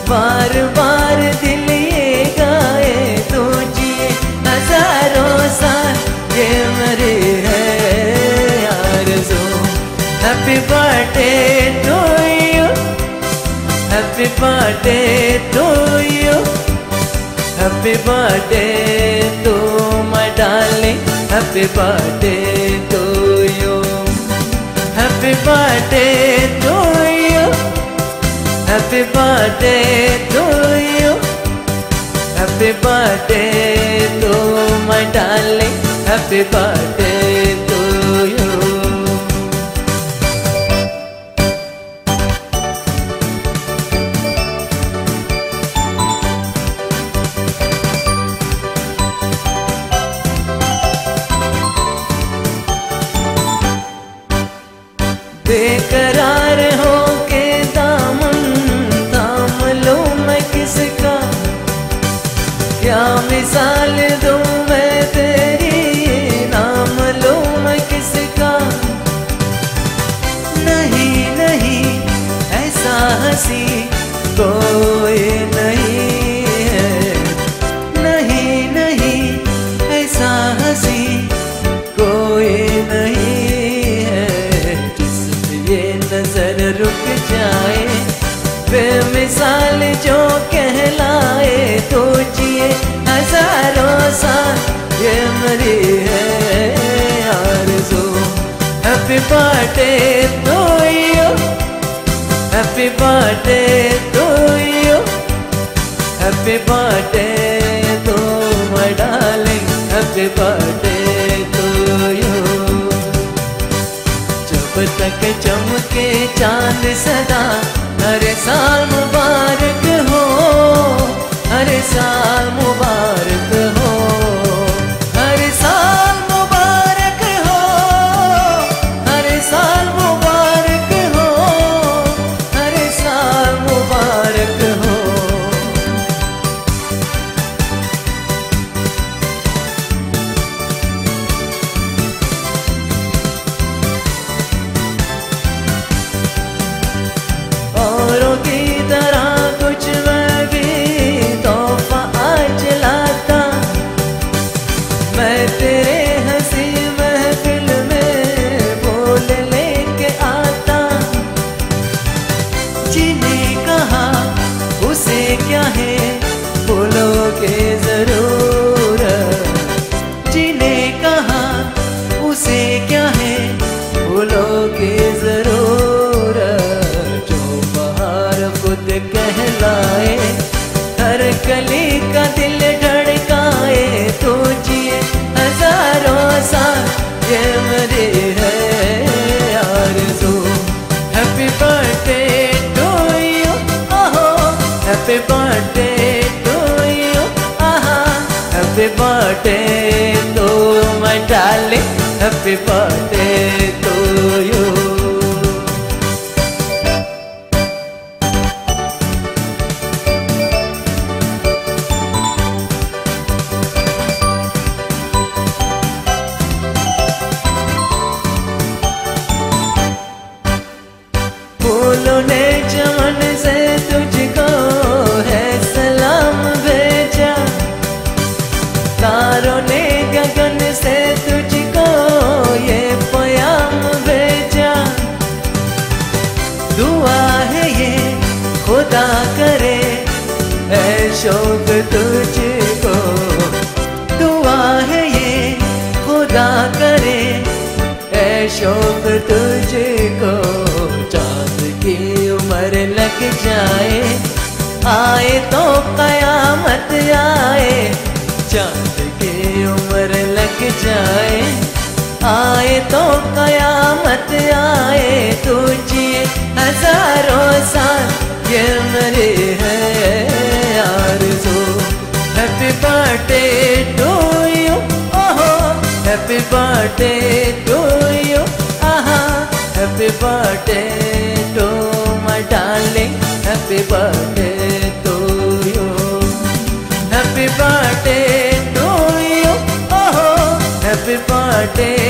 बार बार दिल ये गाए तू जिए हजारों साल ये मेरी है आरज़ू। Happy birthday to you, happy birthday to you, happy birthday to my darling, happy birthday to you, happy birthday to you, happy birthday to you, happy birthday to my darling, happy birthday to you. बेकरार हो के दामन थाम लूं मैं किसका, क्या मिसाल दूं मैं तेरी, नाम लूं मैं किसका। नहीं नहीं ऐसा हंसी कोई नहीं है, नहीं नहीं ऐसा हंसी कोई नहीं है, ये नजर रुक जाए बेमिसाल जो कहलाए तो जिए हजारों साल ये मेरी है आरज़ू। Happy birthday to you, happy birthday to you, happy birthday to my darling, happy birthday to you. जब तक चमके चांद सदा हर साल मुबारक हो, हर साल मुबारक हो, हर साल मुबारक हो, हर साल मुबारक हो, हर साल मुबारक हो। औरों की तरह कुछ मैं भी तोहफा आज लाता, मैं तेरे हंसी महफिल में बोल लेके आता। जिन्हें कहा उसे क्या है बोलोगे जरूर, जिन्हें कहा उसे क्या है बोलोगे जरूर। खुद कहलाए हर कली का दिल धड़काए तो जिए हजारों साल ये मेरी है आरज़ू। हैप्पी बर्थडे टू यू, ओहो हैप्पी बर्थडे टू यू, आहा happy birthday to my darling, happy birthday to you. फूलों ने चमन से तुझको है सलाम भेजा, तारों ने गगन से तुझको ये प्याम भेजा। दुआ है ये खुदा करे है शौक तुझको, दुआ है ये खुदा करे है शौक तुझको। चांद की उम्र लग जाए आए तो कयामत आए, चांद की उम्र लग जाए आए तो कयामत आए तो जिए हजारों साल ये मेरी है आरज़ू। हैप्पी बर्थडे टू यू, ओहो हैप्पी बर्थडे टू यू, आहा happy birthday to my darling, happy birthday to you, happy birthday to you, ओहो हैप्पी बर्थडे